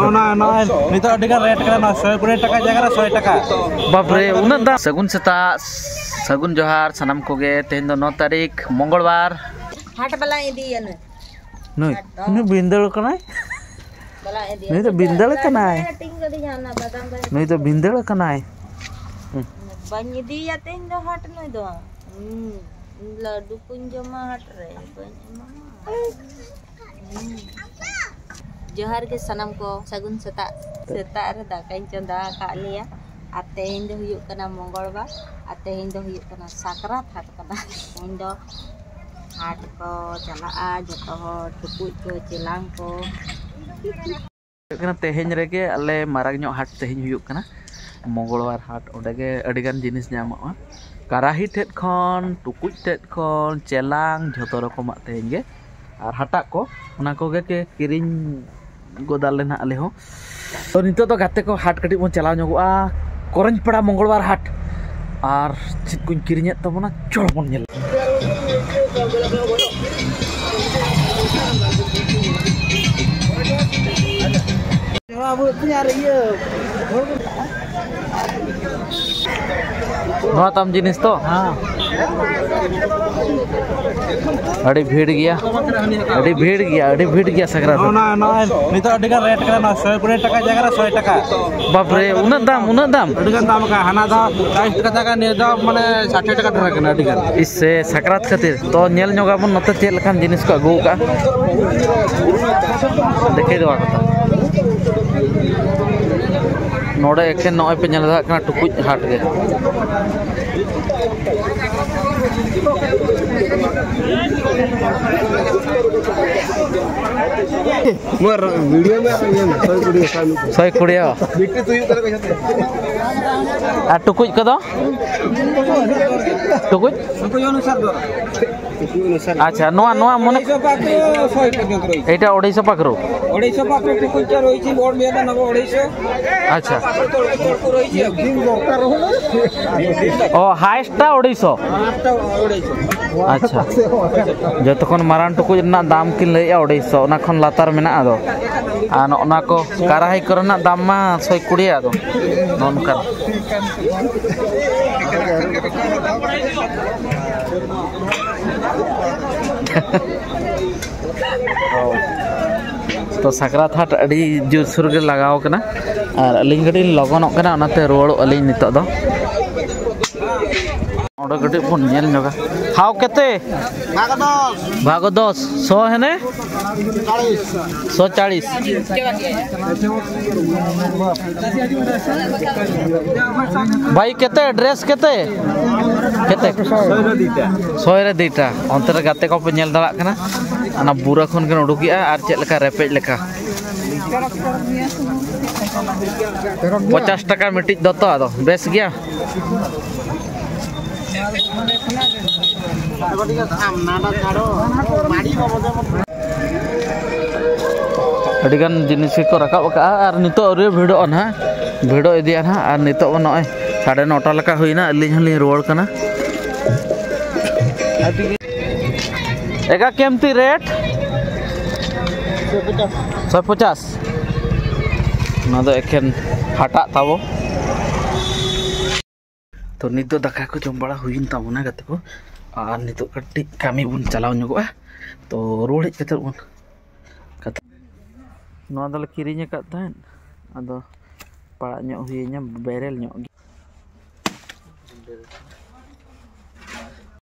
Nito adikan rate kana 120 taka jaga 100 taka. Babre unat da sagun seta sagun johar sanam koge tehen do 9 tarik mongolbar हाट बला इदी न noi ini bindel kanai बला इदी ini to bindel kanai टिंग गदी जाना बादाम बा ini to bindel kanai बन इदी या तेन दो हाट नय दो लड्डू कुंजमा हाट रे बन जोहार के सनम को सगुन सेता सेता रे दाकाई चंदा का लिया आते हिंद हुयु कना मंगलबार आते हिंद हुयु कना साकरात हाट कना हिंद हाट को चला आ जतो टुकुज को चिलांग को kena tehen rege ale marang nyok hat tehen huyuk kana mongolbar hat odege adigan jinis nyamoa karahi tet khon tukuj tet khon celang joto rokomak tehen ge ar hatak ko ona koge ke kiring godal lena ale ho to nito to gate ko hat kati mon chala nyogoa koreng pada mongolbar hat ar chit kuñ kirinya tabona chol mon nyel Nua tam jenis to? Adi bhid gaya sakrat. Nito adikan rate kana 120 taka jaga 100 taka. Babre unat dam. Adikan dam ka hana da 40 taka ka ne da mane 60 taka dhara kana adikan. Isse sakrat khatir to nyel nyoga bon note chel kan jenis ko agu ka. Dekhe dewa kata. नोड़े एखे नॉय पे ñal kana tukuj hat ge मोर video में ये 120 बिट्टी तू you करे कैसे आ टुकुज कदो टुकुज अनुसार दो अच्छा नोआ मने एटा 250 पाकरो 250 पाकरो टुकुज रहिछि बोर्ड में नबो 250 अच्छा ओ हाईएस्ट 250 अच्छा जतखन मारान टुकुज ना दाम किन लई 250 ओना खन लातार मेना आदो आ ओना को काराही करना दाम मा 120 आदो नोनका तो sakrat hat adi jur sur ge lagaw kana ar aling gadi logonok kana onate ruwaro aling nitok do oda gadi pon nyel nyoga haw kete bhago 10 100 hene 140 भाई केते ड्रेस केते 100 रे दीटा ontere gate ko pe nyel dalak kana ana bura khon kan udukia ar chet leka repej leka 50 taka mitik doto ado bes gya adigan jinis ko rakab ka ar nito re video on ha video idian ha ar nito on noy 9:30 leka huina alin halin road kana एका केमती rate 150 ना दो एकेन हाटा ताबो तो नितो दाका को जम बड़ा हुइन ताबोना गते को आर नितो कट्टी कामी बुन चलाव ᱧᱚᱜᱚᱜᱼᱟ तो रोड हेज कते बुन कथा नोआ दल किरिᱧ का तान आदो पाड़ा ᱧᱚᱜ हुइᱧa बेरेल ᱧᱚᱜ